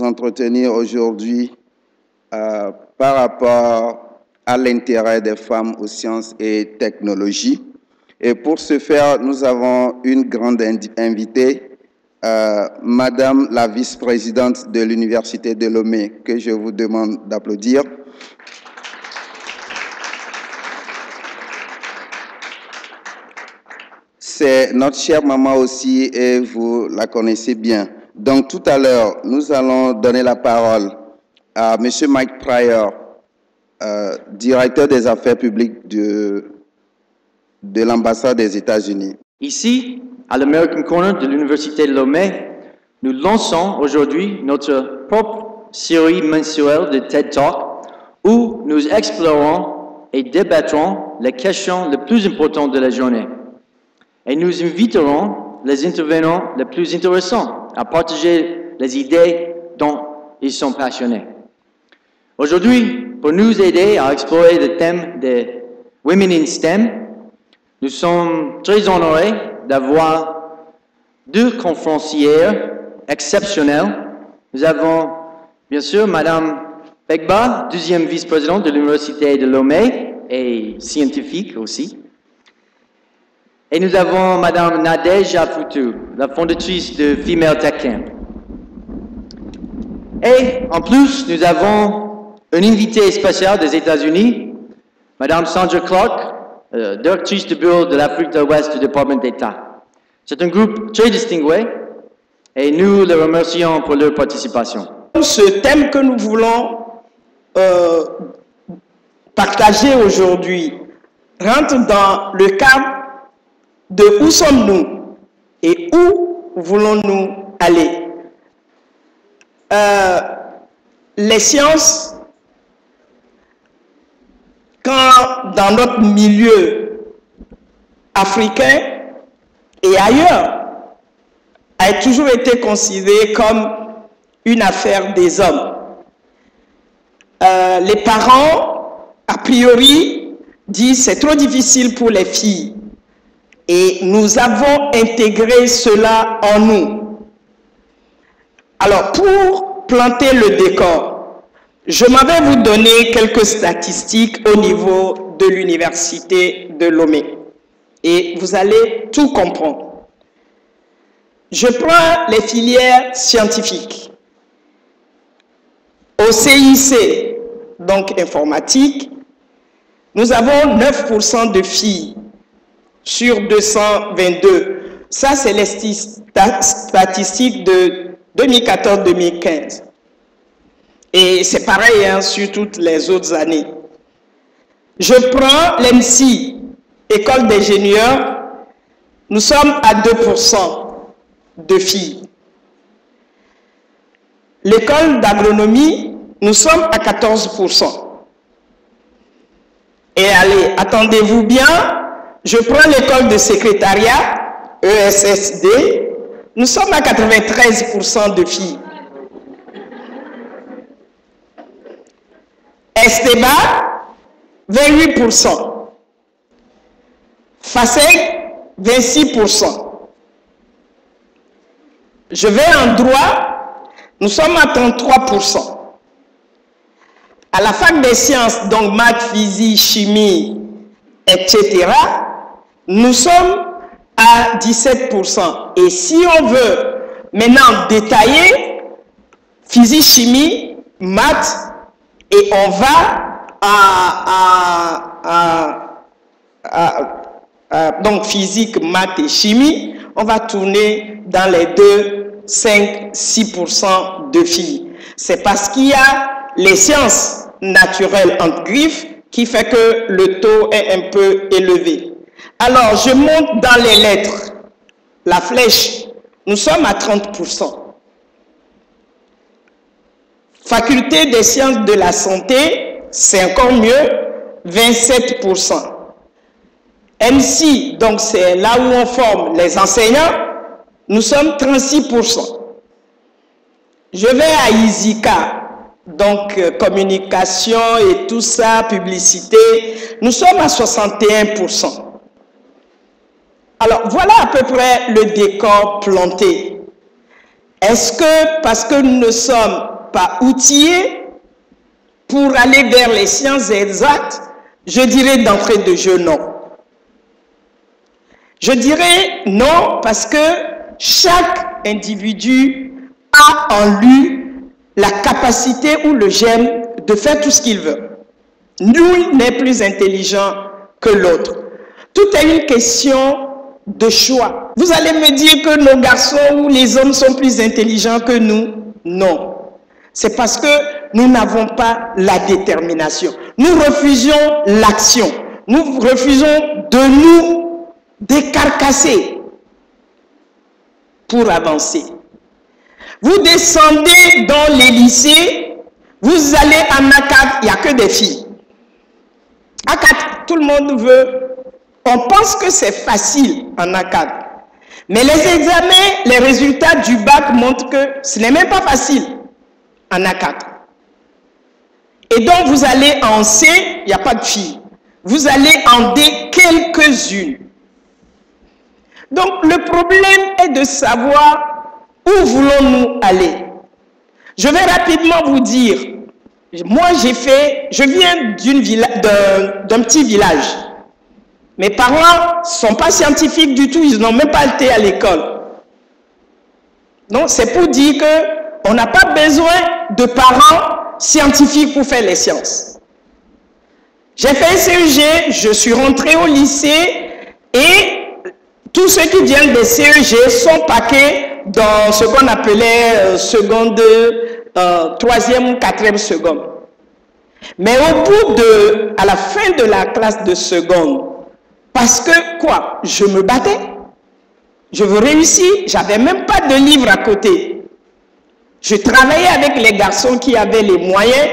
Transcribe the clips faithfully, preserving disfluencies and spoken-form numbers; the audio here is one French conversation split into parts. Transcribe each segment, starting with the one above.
nous entretenir aujourd'hui euh, par rapport à l'intérêt des femmes aux sciences et technologies. Et pour ce faire, nous avons une grande invitée, euh, Madame la vice-présidente de l'Université de Lomé, que je vous demande d'applaudir. C'est notre chère maman aussi et vous la connaissez bien. Donc tout à l'heure, nous allons donner la parole à M. Mike Pryor, euh, directeur des affaires publiques de, de l'ambassade des États-Unis. Ici, à l'American Corner de l'Université de Lomé, nous lançons aujourd'hui notre propre série mensuelle de TED Talk où nous explorons et débattrons les questions les plus importantes de la journée. Et nous inviterons les intervenants les plus intéressants à partager les idées dont ils sont passionnés. Aujourd'hui, pour nous aider à explorer le thème des Women in STEM, nous sommes très honorés d'avoir deux conférencières exceptionnelles. Nous avons, bien sûr, Madame Begba, deuxième vice-présidente de l'Université de Lomé et scientifique aussi. Et nous avons Madame Nadège Foutou, la fondatrice de Female Tech Camp. Et en plus, nous avons une invitée spéciale des États-Unis, Madame Sandra Clark, euh, directrice du bureau de l'Afrique de l'Ouest du département d'État. C'est un groupe très distingué et nous les remercions pour leur participation. Ce thème que nous voulons euh, partager aujourd'hui rentre dans le cadre de où sommes-nous et où voulons-nous aller. Euh, les sciences, quand dans notre milieu africain et ailleurs, a toujours été considérée comme une affaire des hommes. Euh, les parents, a priori, disent c'est trop difficile pour les filles. Et nous avons intégré cela en nous. Alors, pour planter le décor, je m'en vais vous donner quelques statistiques au niveau de l'Université de Lomé. Et vous allez tout comprendre. Je prends les filières scientifiques. Au C I C, donc informatique, nous avons neuf pour cent de filles sur deux cent vingt-deux. Ça, c'est les statistiques de deux mille quatorze deux mille quinze. Et c'est pareil hein, sur toutes les autres années. Je prends l'E M S I, École d'ingénieurs, nous sommes à deux pour cent de filles. L'école d'agronomie, nous sommes à quatorze pour cent. Et allez, attendez-vous bien. Je prends l'école de secrétariat, E S S D, nous sommes à quatre-vingt-treize pour cent de filles. Esteba, vingt-huit pour cent. FASEG, vingt-six pour cent. Je vais en droit, nous sommes à trente-trois pour cent. À la fac des sciences, donc maths, physique, chimie, et cetera, nous sommes à dix-sept pour cent. Et si on veut maintenant détailler, physique, chimie, maths, et on va à, à, à, à, à donc physique, maths et chimie, on va tourner dans les deux, cinq, six pour cent de filles. C'est parce qu'il y a les sciences naturelles entre griffes qui fait que le taux est un peu élevé. Alors, je monte dans les lettres. La flèche, nous sommes à trente pour cent. Faculté des sciences de la santé, c'est encore mieux, vingt-sept pour cent. M C I, donc c'est là où on forme les enseignants, nous sommes trente-six pour cent. Je vais à ISICA, donc euh, communication et tout ça, publicité, nous sommes à soixante et un pour cent. Alors, voilà à peu près le décor planté. Est-ce que parce que nous ne sommes pas outillés pour aller vers les sciences exactes? Je dirais d'entrée de jeu non. Je dirais non parce que chaque individu a en lui la capacité ou le gène de faire tout ce qu'il veut. Nul n'est plus intelligent que l'autre. Tout est une question de choix. Vous allez me dire que nos garçons ou les hommes sont plus intelligents que nous? Non. C'est parce que nous n'avons pas la détermination. Nous refusons l'action. Nous refusons de nous décarcasser pour avancer. Vous descendez dans les lycées, vous allez en A quatre, il n'y a que des filles. A quatre, tout le monde veut. On pense que c'est facile en A quatre. Mais les examens, les résultats du bac montrent que ce n'est même pas facile en A quatre. Et donc, vous allez en C, il n'y a pas de filles. Vous allez en D, quelques-unes. Donc, le problème est de savoir où voulons-nous aller. Je vais rapidement vous dire, moi j'ai fait, je viens d'un petit village. Mes parents ne sont pas scientifiques du tout, ils n'ont même pas été à l'école. Donc, c'est pour dire qu'on n'a pas besoin de parents scientifiques pour faire les sciences. J'ai fait un C E G, je suis rentré au lycée et tous ceux qui viennent des C E G sont paqués dans ce qu'on appelait euh, seconde, euh, troisième ou quatrième seconde. Mais au bout de, à la fin de la classe de seconde, parce que quoi, je me battais, je veux réussir, j'avais même pas de livre à côté. Je travaillais avec les garçons qui avaient les moyens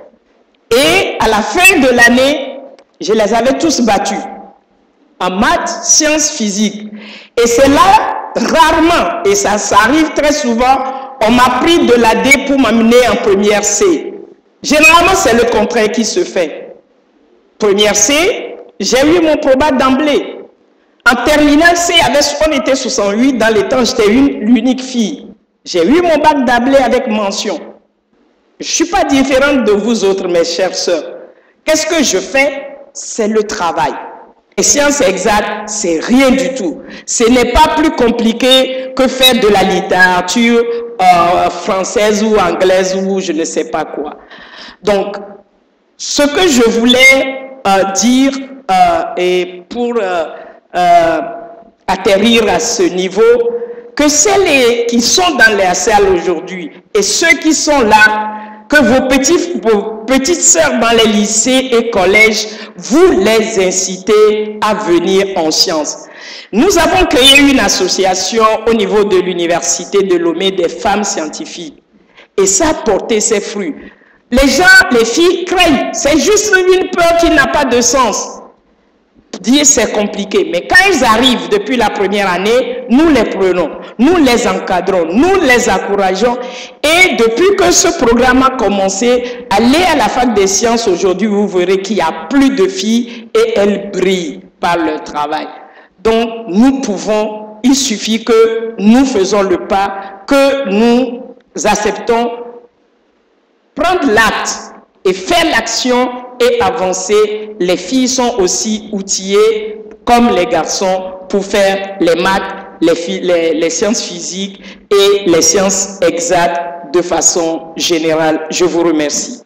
et à la fin de l'année, je les avais tous battus. En maths, sciences, physique. Et c'est là, rarement, et ça, ça arrive très souvent, on m'a pris de l'A D pour m'amener en première C. Généralement, c'est le contraire qui se fait. Première C, j'ai eu mon probat d'emblée. En terminale C, avec, on était soixante-huit, dans les temps, j'étais l'unique fille. J'ai eu mon bac d'emblée avec mention. Je ne suis pas différente de vous autres, mes chères sœurs. Qu'est-ce que je fais? C'est le travail. Les sciences exactes, c'est rien du tout. Ce n'est pas plus compliqué que faire de la littérature euh, française ou anglaise ou je ne sais pas quoi. Donc, ce que je voulais euh, dire, euh, et pour euh, euh, atterrir à ce niveau, que celles qui sont dans les salles aujourd'hui et ceux qui sont là, que vos, petits, vos petites sœurs dans les lycées et collèges, vous les incitez à venir en sciences. Nous avons créé une association au niveau de l'université de Lomé des femmes scientifiques. Et ça a porté ses fruits. Les gens, les filles craignent. C'est juste une peur qui n'a pas de sens. Dire c'est compliqué, mais quand ils arrivent depuis la première année, nous les prenons, nous les encadrons, nous les encourageons et depuis que ce programme a commencé, allez à la fac des sciences aujourd'hui, vous verrez qu'il y a plus de filles et elles brillent par leur travail. Donc nous pouvons, il suffit que nous faisons le pas, que nous acceptons prendre l'acte et faire l'action et avancer. Les filles sont aussi outillées comme les garçons pour faire les maths, les, les, les sciences physiques et les sciences exactes de façon générale. Je vous remercie.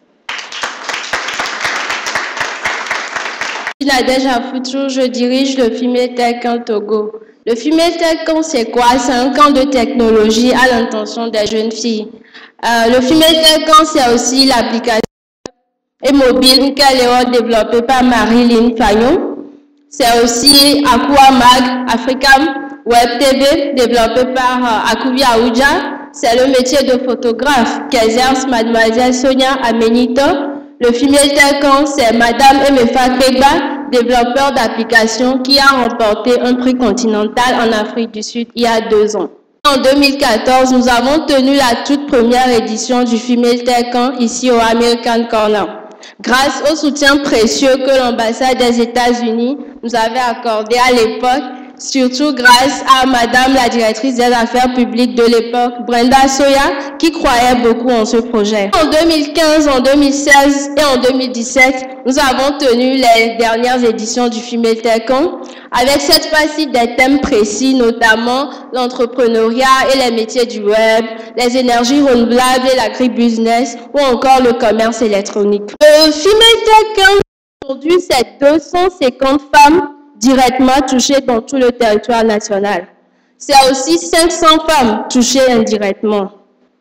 Nadège Afoutrou, je dirige le Female Tech Camp Togo. Le Female Tech Camp, c'est quoi? C'est un camp de technologie à l'intention des jeunes filles. Euh, le Female Tech Camp, c'est aussi l'application et mobile Caléon développé par Marie-Lynn Fagnon. C'est aussi Aquamag Africam Web T V développé par euh, Akubi Aouja. C'est le métier de photographe qu'exerce Mademoiselle Sonia Amenito. Le Female Tech Camp, c'est Madame Emefa Kegba, développeur d'applications qui a remporté un prix continental en Afrique du Sud il y a deux ans. En deux mille quatorze, nous avons tenu la toute première édition du Female Tech Camp ici au American Corner. Grâce au soutien précieux que l'ambassade des États-Unis nous avait accordé à l'époque, surtout grâce à Madame la directrice des affaires publiques de l'époque, Brenda Soya, qui croyait beaucoup en ce projet. En deux mille quinze, en deux mille seize et en deux mille dix-sept, nous avons tenu les dernières éditions du FIMETECON avec cette fois-ci des thèmes précis, notamment l'entrepreneuriat et les métiers du web, les énergies renouvelables et l'agribusiness ou encore le commerce électronique. Le FIMETECON aujourd'hui, c'est deux cent cinquante femmes directement touchées dans tout le territoire national. C'est aussi cinq cents femmes touchées indirectement.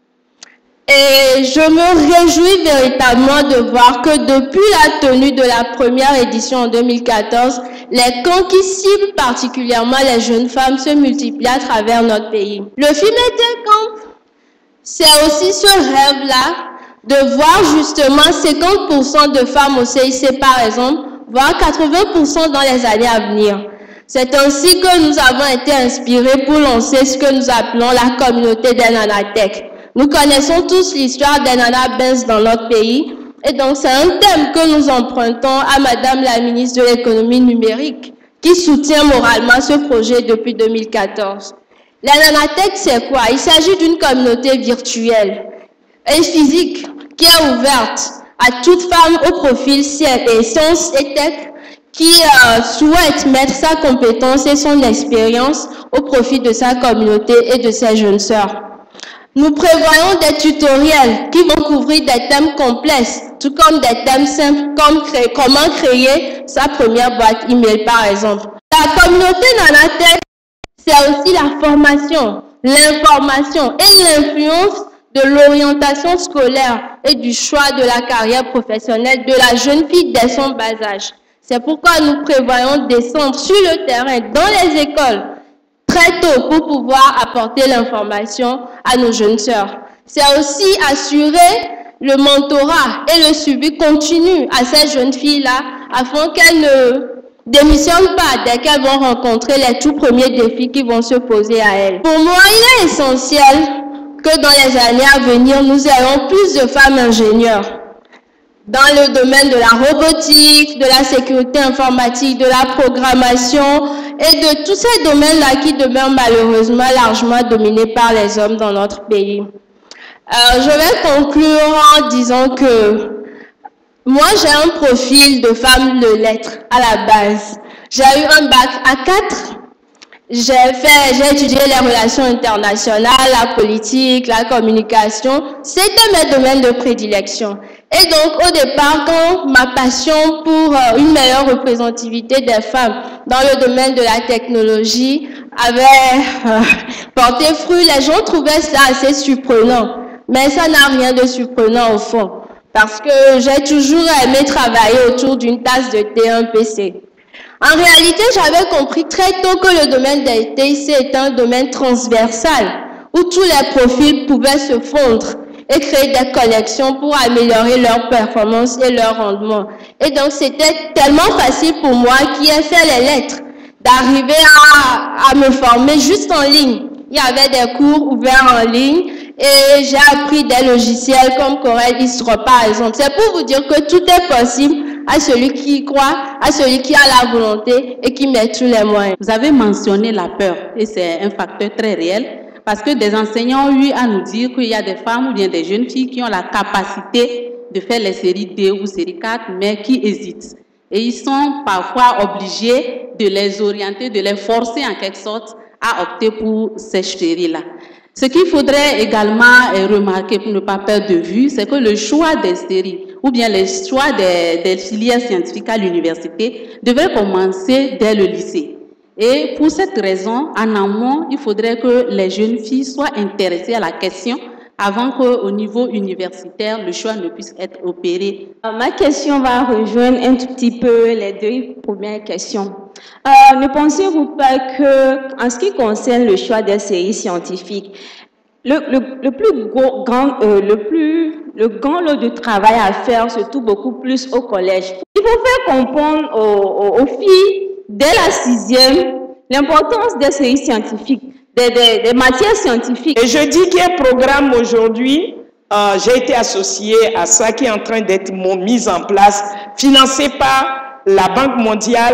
Et je me réjouis véritablement de voir que depuis la tenue de la première édition en deux mille quatorze, les camps qui ciblent particulièrement les jeunes femmes se multiplient à travers notre pays. Le FIMETECON, c'est aussi ce rêve-là de voir justement cinquante pour cent de femmes au C I C par exemple, voire quatre-vingts pour cent dans les années à venir. C'est ainsi que nous avons été inspirés pour lancer ce que nous appelons la communauté des nanatech. Nous connaissons tous l'histoire des nanabenz dans notre pays et donc c'est un thème que nous empruntons à Madame la ministre de l'économie numérique qui soutient moralement ce projet depuis deux mille quatorze. La nanatech, c'est quoi? Il s'agit d'une communauté virtuelle et physique qui est ouverte à toute femme au profil sciences et tech qui euh, souhaite mettre sa compétence et son expérience au profit de sa communauté et de ses jeunes sœurs. Nous prévoyons des tutoriels qui vont couvrir des thèmes complexes, tout comme des thèmes simples comme créer, comment créer sa première boîte email par exemple. La communauté nanatech, c'est aussi la formation, l'information et l'influence de l'orientation scolaire et du choix de la carrière professionnelle de la jeune fille dès son bas âge. C'est pourquoi nous prévoyons descendre sur le terrain, dans les écoles, très tôt pour pouvoir apporter l'information à nos jeunes sœurs. C'est aussi assurer le mentorat et le suivi continu à ces jeunes filles-là afin qu'elles ne démissionnent pas dès qu'elles vont rencontrer les tout premiers défis qui vont se poser à elles. Pour moi, il est essentiel que dans les années à venir, nous ayons plus de femmes ingénieurs dans le domaine de la robotique, de la sécurité informatique, de la programmation et de tous ces domaines-là qui demeurent malheureusement largement dominés par les hommes dans notre pays. Euh, je vais conclure en disant que moi, j'ai un profil de femme de lettres à la base. J'ai eu un bac A quatre. J'ai fait, j'ai étudié les relations internationales, la politique, la communication. C'était mes domaines de prédilection. Et donc, au départ, quand ma passion pour euh, une meilleure représentativité des femmes dans le domaine de la technologie avait euh, porté fruit, les gens trouvaient ça assez surprenant. Mais ça n'a rien de surprenant au fond. Parce que j'ai toujours aimé travailler autour d'une tasse de thé, un P C. En réalité, j'avais compris très tôt que le domaine des T I C est un domaine transversal où tous les profils pouvaient se fondre et créer des connexions pour améliorer leur performance et leur rendement. Et donc, c'était tellement facile pour moi qui ai fait les lettres d'arriver à, à me former juste en ligne. Il y avait des cours ouverts en ligne et j'ai appris des logiciels comme Corel Istro par exemple. C'est pour vous dire que tout est possible à celui qui y croit, à celui qui a la volonté et qui met tous les moyens. Vous avez mentionné la peur et c'est un facteur très réel parce que des enseignants ont eu à nous dire qu'il y a des femmes ou bien des jeunes filles qui ont la capacité de faire les séries D ou séries quatre mais qui hésitent. Et ils sont parfois obligés de les orienter, de les forcer en quelque sorte à opter pour ces séries-là. Ce qu'il faudrait également remarquer pour ne pas perdre de vue, c'est que le choix des séries ou bien le choix des, des filières scientifiques à l'université devrait commencer dès le lycée. Et pour cette raison, en amont, il faudrait que les jeunes filles soient intéressées à la question avant qu'au niveau universitaire, le choix ne puisse être opéré. Ma question va rejoindre un tout petit peu les deux premières questions. Euh, ne pensez-vous pas que, en ce qui concerne le choix des séries scientifiques, le, le, le plus gros, grand, euh, le plus, le grand lot de travail à faire se trouve beaucoup plus au collège. Il faut faire comprendre aux, aux, aux filles, dès la sixième, l'importance des séries scientifiques, des, des, des matières scientifiques. Et je dis qu'il y a un programme aujourd'hui, euh, j'ai été associé à ça qui est en train d'être mis en place, financé par la Banque mondiale,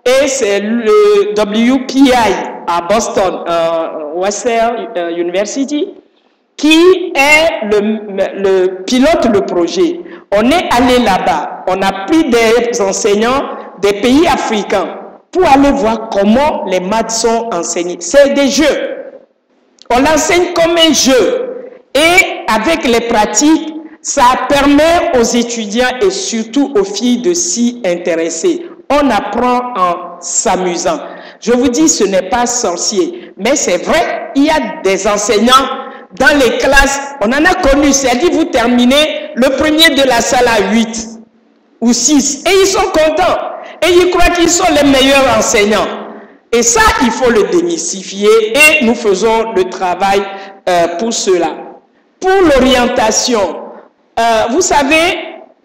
et c'est le W P I à Boston, euh, Western University, qui est le, le pilote le projet. On est allé là-bas, on a pris des enseignants des pays africains pour aller voir comment les maths sont enseignées. C'est des jeux. On l'enseigne comme un jeu. Et avec les pratiques, ça permet aux étudiants et surtout aux filles de s'y intéresser. On apprend en s'amusant. Je vous dis, ce n'est pas sorcier. Mais c'est vrai, il y a des enseignants dans les classes. On en a connu, c'est-à-dire vous terminez le premier de la salle à huit ou six. Et ils sont contents. Et ils croient qu'ils sont les meilleurs enseignants. Et ça, il faut le démystifier. Et nous faisons le travail euh, pour cela. Pour l'orientation, euh, vous savez,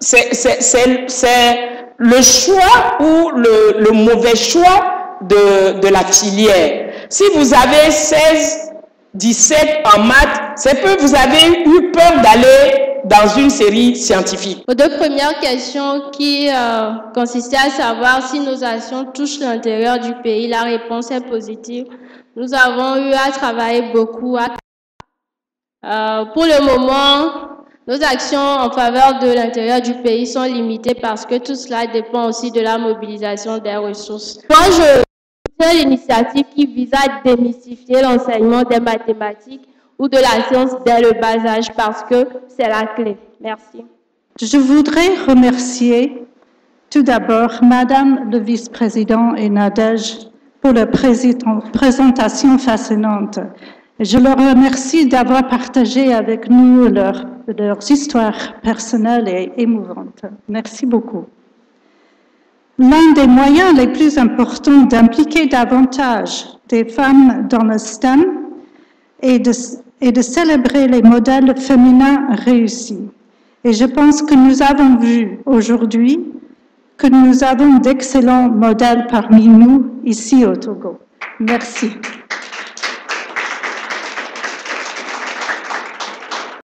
c'est le choix ou le, le mauvais choix de, de la filière. Si vous avez seize, dix-sept en maths, c'est que vous avez eu peur d'aller dans une série scientifique. Aux deux premières questions qui euh, consistaient à savoir si nos actions touchent l'intérieur du pays, la réponse est positive. Nous avons eu à travailler beaucoup. À... Euh, pour le moment, nos actions en faveur de l'intérieur du pays sont limitées parce que tout cela dépend aussi de la mobilisation des ressources. Moi, je soutiens l'initiative qui vise à démystifier l'enseignement des mathématiques ou de la science dès le bas âge parce que c'est la clé. Merci. Je voudrais remercier tout d'abord Madame le vice-président et Nadège pour la présentation fascinante. Je leur remercie d'avoir partagé avec nous leur, leurs histoires personnelles et émouvantes. Merci beaucoup. L'un des moyens les plus importants d'impliquer davantage des femmes dans le S T E M est de, est de célébrer les modèles féminins réussis. Et je pense que nous avons vu aujourd'hui que nous avons d'excellents modèles parmi nous ici au Togo. Merci.